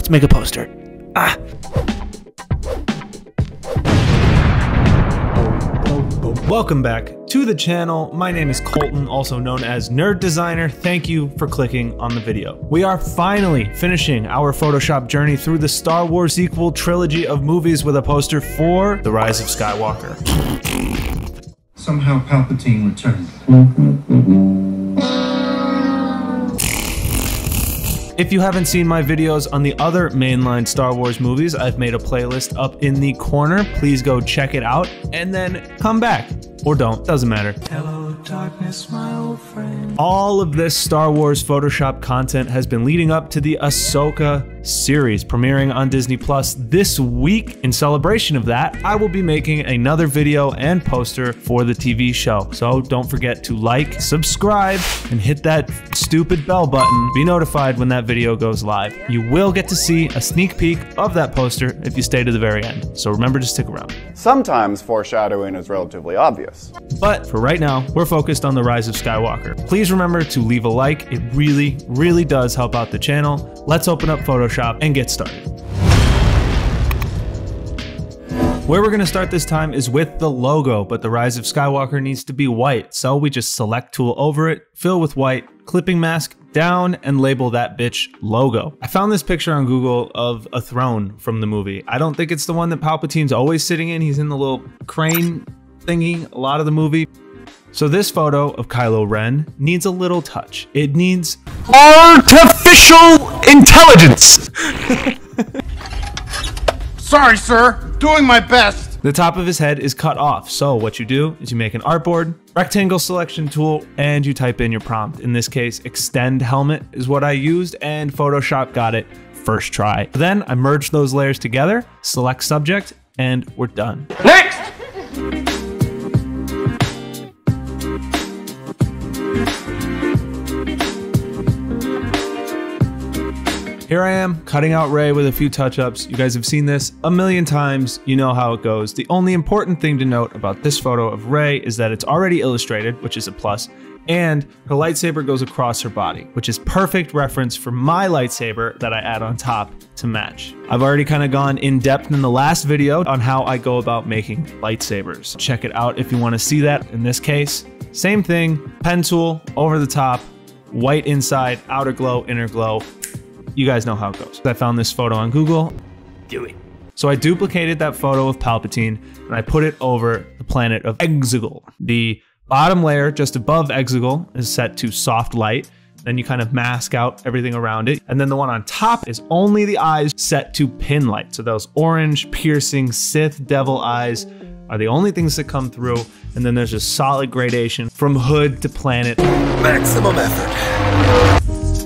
Let's make a poster. Ah. Welcome back to the channel. My name is Colton, also known as Nerd Designer. Thank you for clicking on the video. We are finally finishing our Photoshop journey through the Star Wars sequel trilogy of movies with a poster for The Rise of Skywalker. Somehow Palpatine returned. If you haven't seen my videos on the other mainline Star Wars movies, I've made a playlist up in the corner. Please go check it out and then come back. Or don't, doesn't matter. Hello, darkness, my old friend. All of this Star Wars Photoshop content has been leading up to the Ahsoka series premiering on Disney Plus this week. In celebration of that, I will be making another video and poster for the TV show. So don't forget to like, subscribe, and hit that stupid bell button. Be notified when that video goes live. You will get to see a sneak peek of that poster if you stay to the very end. So remember to stick around. Sometimes foreshadowing is relatively obvious. But for right now, we're focused on The Rise of Skywalker. Please remember to leave a like. It really, really does help out the channel. Let's open up Photoshop and get started. Where we're gonna start this time is with the logo, but The Rise of Skywalker needs to be white. So we just select tool over it, fill with white, clipping mask down, and label that bitch logo. I found this picture on Google of a throne from the movie. I don't think it's the one that Palpatine's always sitting in. He's in the little crane thingy a lot of the movie. So this photo of Kylo Ren needs a little touch. It needs artificial intelligence. Sorry, sir. Doing my best. The top of his head is cut off. So what you do is you make an artboard, rectangle selection tool, and you type in your prompt. In this case, extend helmet is what I used, and Photoshop got it first try. Then I merged those layers together, select subject, and we're done. Next! Here I am, cutting out Rey with a few touch-ups. You guys have seen this a million times. You know how it goes. The only important thing to note about this photo of Rey is that it's already illustrated, which is a plus, and her lightsaber goes across her body, which is perfect reference for my lightsaber that I add on top to match. I've already kind of gone in depth in the last video on how I go about making lightsabers. Check it out if you want to see that. In this case, same thing, pen tool over the top, white inside, outer glow, inner glow. You guys know how it goes. I found this photo on Google. Do it. So I duplicated that photo of Palpatine and I put it over the planet of Exegol. The bottom layer just above Exegol is set to soft light. Then you kind of mask out everything around it. And then the one on top is only the eyes set to pin light. So those orange, piercing, Sith devil eyes are the only things that come through. And then there's a solid gradation from hood to planet. Maximum effort.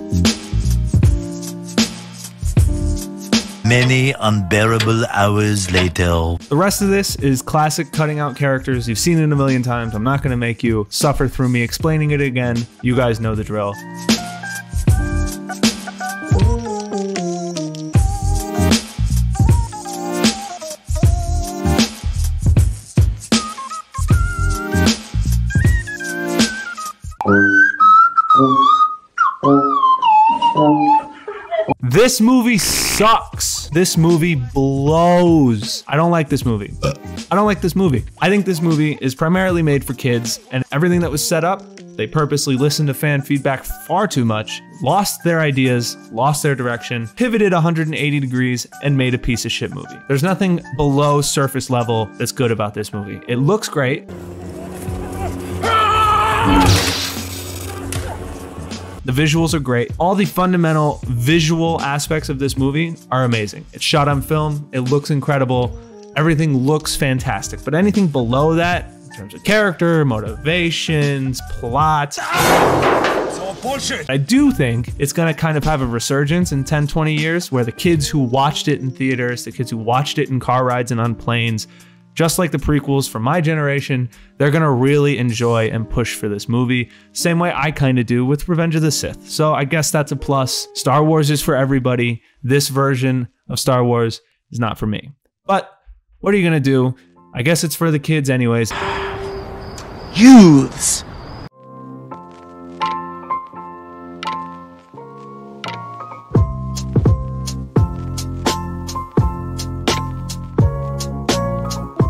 Many unbearable hours later. The rest of this is classic cutting out characters. You've seen it a million times. I'm not gonna make you suffer through me explaining it again. You guys know the drill. This movie sucks. This movie blows. I don't like this movie. I don't like this movie. I think this movie is primarily made for kids, and everything that was set up, they purposely listened to fan feedback far too much, lost their ideas, lost their direction, pivoted 180 degrees, and made a piece of shit movie. There's nothing below surface level that's good about this movie. It looks great. The visuals are great. All the fundamental visual aspects of this movie are amazing. It's shot on film, it looks incredible, everything looks fantastic. But anything below that, in terms of character, motivations, plot, it's all bullshit. I do think it's gonna kind of have a resurgence in 10, 20 years where the kids who watched it in theaters, the kids who watched it in car rides and on planes, just like the prequels from my generation, they're gonna really enjoy and push for this movie. Same way I kinda do with Revenge of the Sith. So I guess that's a plus. Star Wars is for everybody. This version of Star Wars is not for me. But what are you gonna do? I guess it's for the kids anyways. Youths.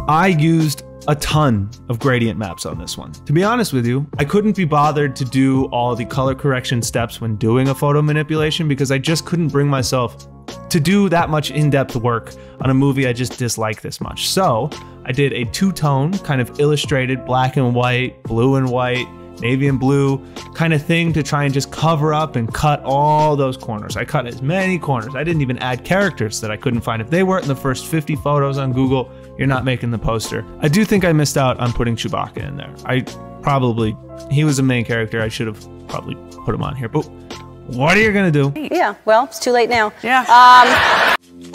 I used a ton of gradient maps on this one. To be honest with you, I couldn't be bothered to do all the color correction steps when doing a photo manipulation because I just couldn't bring myself to do that much in-depth work on a movie I just dislike this much. So I did a two-tone kind of illustrated black and white, blue and white, navy and blue kind of thing to try and just cover up and cut all those corners. I cut as many corners. I didn't even add characters that I couldn't find. If they weren't in the first 50 photos on Google, you're not making the poster. I do think I missed out on putting Chewbacca in there. He was a main character. I should have probably put him on here, but what are you gonna do? Yeah, well, it's too late now. Yeah.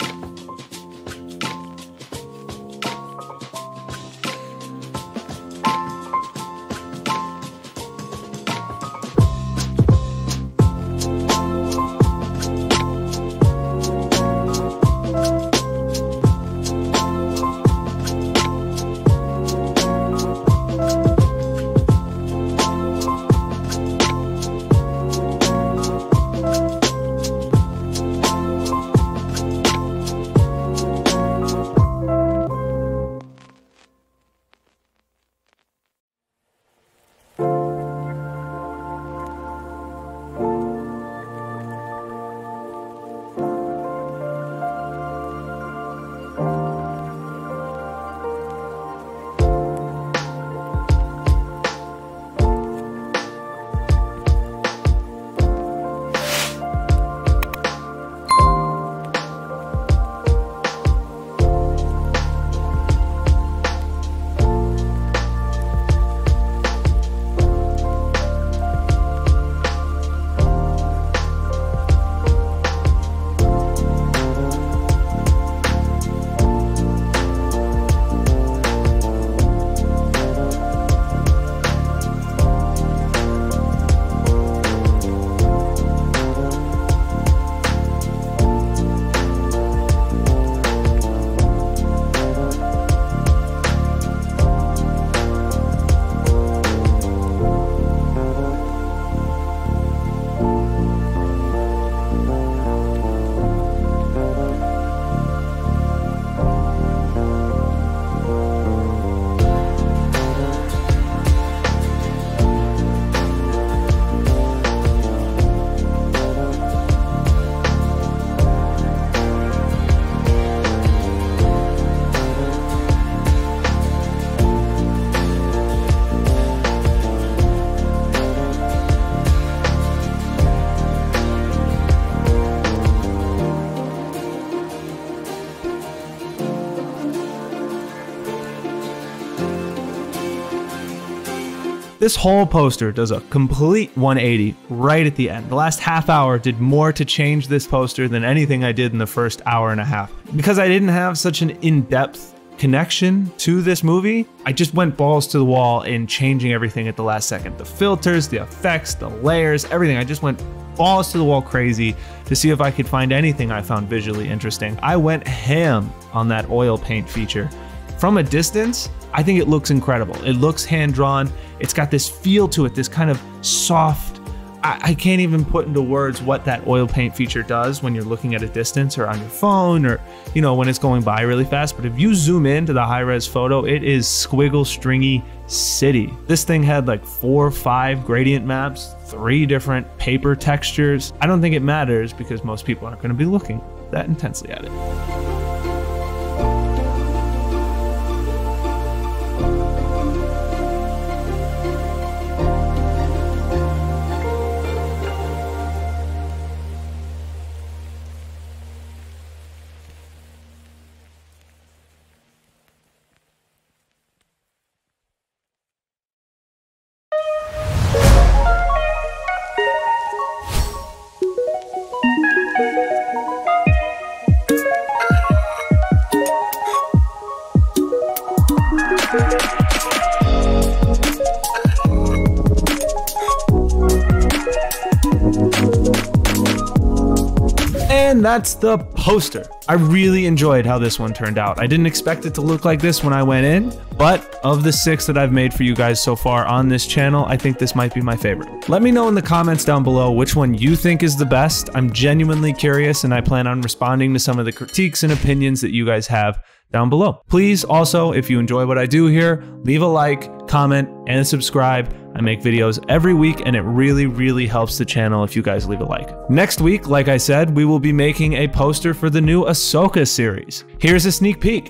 This whole poster does a complete 180 right at the end. The last half hour did more to change this poster than anything I did in the first hour and a half. Because I didn't have such an in-depth connection to this movie, I just went balls to the wall in changing everything at the last second. The filters, the effects, the layers, everything. I just went balls to the wall crazy to see if I could find anything I found visually interesting. I went ham on that oil paint feature. From a distance, I think it looks incredible. It looks hand-drawn. It's got this feel to it, this kind of soft, I can't even put into words what that oil paint feature does when you're looking at a distance or on your phone or, you know, when it's going by really fast. But if you zoom into the high-res photo, it is squiggle stringy city. This thing had like 4 or 5 gradient maps, 3 different paper textures. I don't think it matters because most people aren't going to be looking that intensely at it. And that's the poster. I really enjoyed how this one turned out. I didn't expect it to look like this when I went in, but of the 6 that I've made for you guys so far on this channel, I think this might be my favorite. Let me know in the comments down below which one you think is the best. I'm genuinely curious and I plan on responding to some of the critiques and opinions that you guys have down below. Please also, if you enjoy what I do here, leave a like, comment, and subscribe. I make videos every week and it really, really helps the channel if you guys leave a like. Next week, like I said, we will be making a poster for the new Ahsoka series. Here's a sneak peek.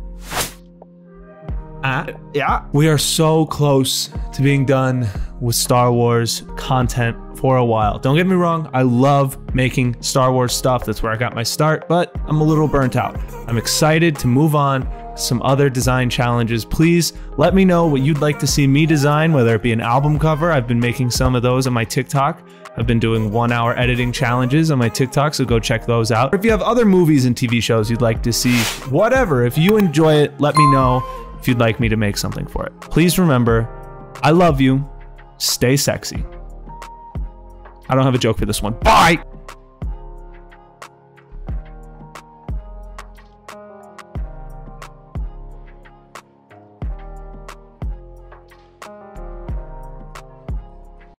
Yeah. We are so close to being done with Star Wars content for a while. Don't get me wrong, I love making Star Wars stuff. That's where I got my start, but I'm a little burnt out. I'm excited to move on to some other design challenges. Please let me know what you'd like to see me design, whether it be an album cover. I've been making some of those on my TikTok. I've been doing 1-hour editing challenges on my TikTok, so go check those out. If you have other movies and TV shows you'd like to see, whatever, if you enjoy it, let me know if you'd like me to make something for it. Please remember, I love you. Stay sexy. I don't have a joke for this one. Bye!